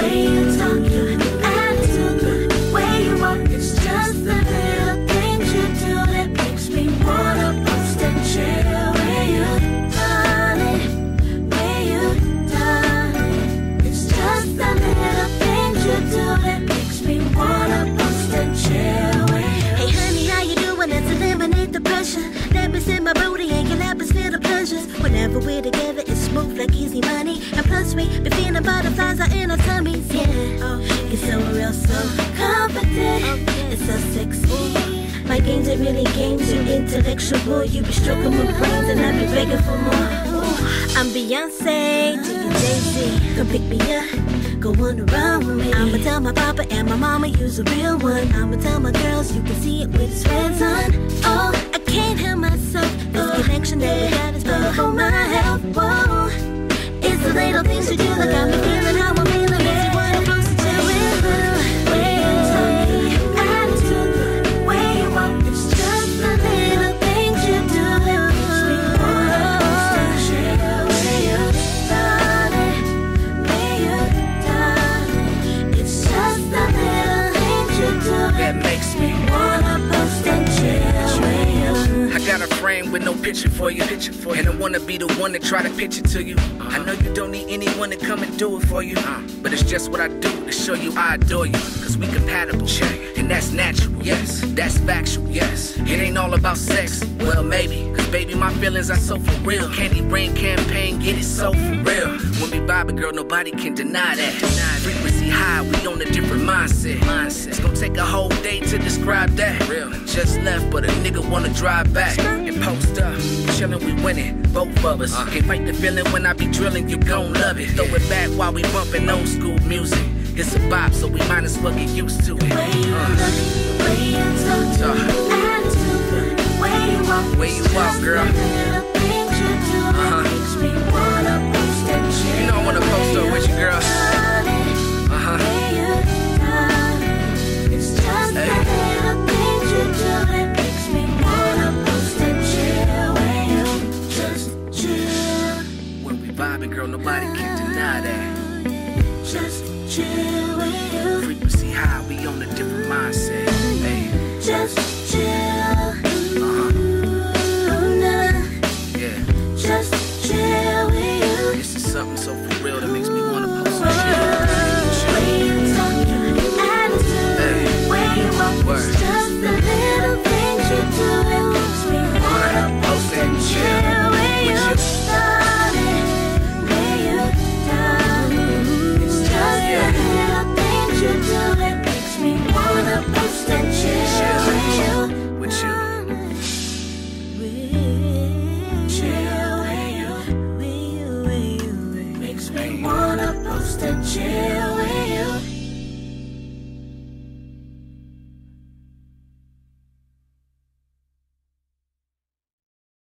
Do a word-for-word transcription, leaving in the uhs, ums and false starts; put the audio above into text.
way you talk, your attitude, the way you walk. It's just the little things you do that makes me wanna post and chill. Where you done it, where you done it. It's just the little things you do that makes me wanna post and chill. Hey honey, how you doing? Let's eliminate the pressure. Let me sit my booty and your lap is feel the pleasures. Whenever we're together, it's smooth like easy money. And plus we be feeling butterflies out in our tummies, yeah. It's so real, so confident. It's so sexy. My games are really games, you're intellectual. You be stroking my brains and I be begging for more. Ooh, I'm Beyonce to you Jay-Z. Come pick me up, go on the run with me. I'ma tell my papa and my mama you's a real one. I'ma tell my girls you can see it with the sweats on. Oh, I can't help myself. This connection that we got is better for my health. Whoa, it's the little things you do that got me feeling how I'm feeling. Makes you wanna post it to it. Way you talk, your attitude, the way you walk. It's just the little things you do that makes me wanna post and chill. Where you done it, where you done it. It's just the little things you do that makes me wanna post and chill. Where you. I got a frame with no picture for you, picture for you. And I wanna be the one to try to pitch it to you. uh-huh. I know you don't need anyone to come and do it for you, uh, but it's just what I do to show you I adore you. Cause we compatible, check, and that's natural, yes, that's factual, yes. It ain't all about sex, well maybe, cause baby my feelings are so for real. Candy rain campaign, get it so for real. When we vibing, girl, nobody can deny that. Frequency high, we on a different mindset. mindset. It's gonna take a whole day to describe that. Real. Just left, but a nigga wanna drive back and post up. Chillin', we winning, both of us. Uh, Can't fight the feeling when I be drilling, you gon' love it. Throw it back while we bumpin' old school music. It's a bop, so we might as well get used to it. The way you uh. look, the way you talk, your attitude, the way you walk. Where you walk, girl. The little things you do that makes me wanna post and chill. You know I wanna post up with you, girl. Uh-huh. It's just the little things you do that makes me wanna post and chill. Where you just chill. When we vibing, girl, nobody can deny that. Just chill with you. Frequency high, we on a different mindset. Hey. Just chill. Uh-huh. Nah. Yeah. Just chill with you. This is something so for real that makes me wanna post Where and you talk, your attitude, hey. where you walk. Word. It's just the little things you do that makes me wanna post and chill. Where you done it, where you done it. It's just the little things you do that makes me wanna post and chill. Where you with you. chill, where you, where you, where you, makes me wanna post and chill. Where you